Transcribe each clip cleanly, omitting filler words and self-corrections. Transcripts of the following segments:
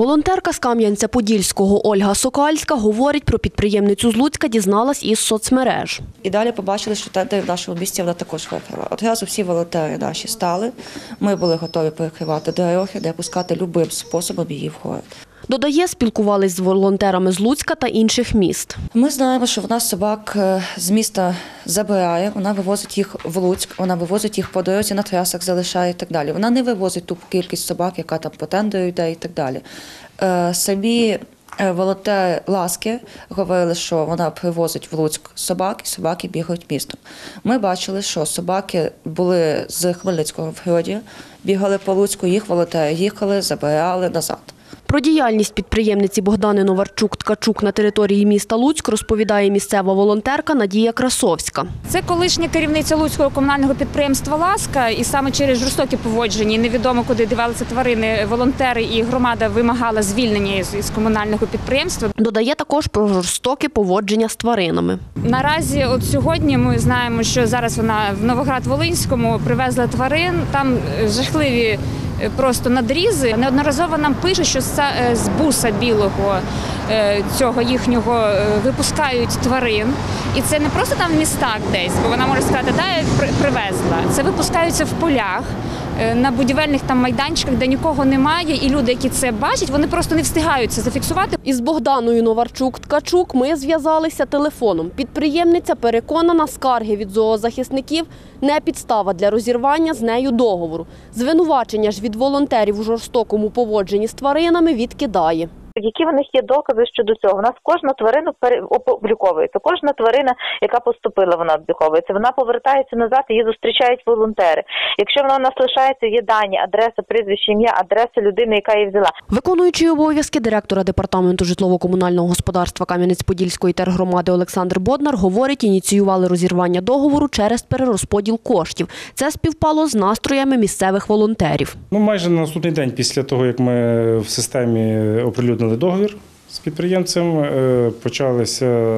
Волонтерка з Кам'янця-Подільського Ольга Сокальська говорить, про підприємницю з Луцька дізналась із соцмереж. І далі побачили, що тендер в нашому місті вона також виграла. Одразу всі волонтери наші стали, ми були готові перекривати дороги, не пускати любим способом її в город. Додає, спілкувались з волонтерами з Луцька та інших міст. Ми знаємо, що вона собак з міста забирає, вона вивозить їх в Луцьк, вона вивозить їх по дорозі, на трасах залишає і так далі. Вона не вивозить ту кількість собак, яка там по тендеру йде і так далі. Самі волонтери «Ласки» говорили, що вона привозить в Луцьк собак, і собаки бігають містом. Ми бачили, що собаки були з Хмельницького в городі, бігали по Луцьку, їх волонтери їхали, забирали назад. Про діяльність підприємниці Богдани Новарчук-Ткачук на території міста Луцьк розповідає місцева волонтерка Надія Красовська. Це колишня керівниця Луцького комунального підприємства «Ласка», і саме через жорстокі поводження, невідомо куди дівалися тварини, волонтери і громада вимагала звільнення із комунального підприємства. Додає також про жорстоке поводження з тваринами. Наразі от сьогодні ми знаємо, що зараз вона в Новоград-Волинському привезла тварин, там жахливі просто надрізи. Неодноразово нам пишуть, що з буса білого цього їхнього випускають тварин. І це не просто там в містах десь, бо вона може сказати, да, я привезла. Це випускаються в полях, на будівельних там майданчиках, де нікого немає, і люди, які це бачать, вони просто не встигають це зафіксувати. Із Богданою Новарчук-Ткачук ми зв'язалися телефоном. Підприємниця переконана, скарги від зоозахисників не підстава для розірвання з нею договору. Звинувачення ж від волонтерів у жорстокому поводженні з тваринами відкидає. Які в них є докази щодо цього? У нас кожна тварина обліковується, кожна тварина, яка поступила, вона обліковується. Вона повертається назад, її зустрічають волонтери. Якщо вона у нас лишається, є дані, адреса, прізвище, ім'я, адреса людини, яка її взяла. Виконуючий обов'язки директора департаменту житлово-комунального господарства Кам'янець-Подільської тергромади Олександр Боднар говорить, ініціювали розірвання договору через перерозподіл коштів. Це співпало з настроями місцевих волонтерів. Майже на наступний день після того, як ми в системі оприлюднили договір з підприємцем, почалися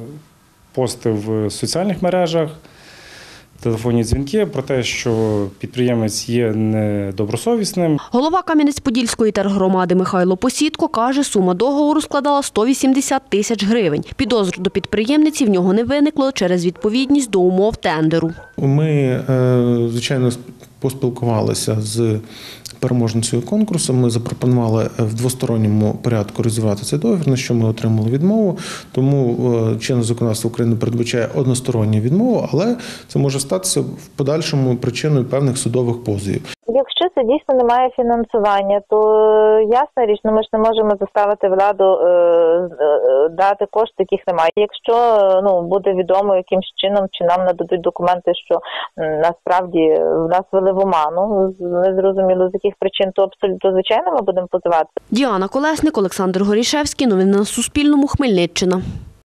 пости в соціальних мережах, телефонні дзвінки про те, що підприємець є недобросовісним. Голова Кам'янець-Подільської тергромади Михайло Посідко каже, сума договору складала 180 тисяч гривень. Підозр до підприємниці в нього не виникло через відповідність до умов тендеру. Ми, звичайно, поспілкувалися з переможницею конкурсу. Ми запропонували в двосторонньому порядку розірвати цей договір, на що ми отримали відмову. Тому чинне законодавство України передбачає односторонню відмову, але це може статися в подальшому причиною певних судових позовів. Якщо це дійсно немає фінансування, то ясна річ, ми ж не можемо заставити владу дати кошти, яких немає. Якщо буде відомо якимсь чином, чи нам нададуть документи, що насправді в нас вели в оману, незрозуміло з яких причин, то абсолютно звичайно ми будемо позивати. Діана Колесник, Олександр Горішевський. Новини на Суспільному. Хмельниччина.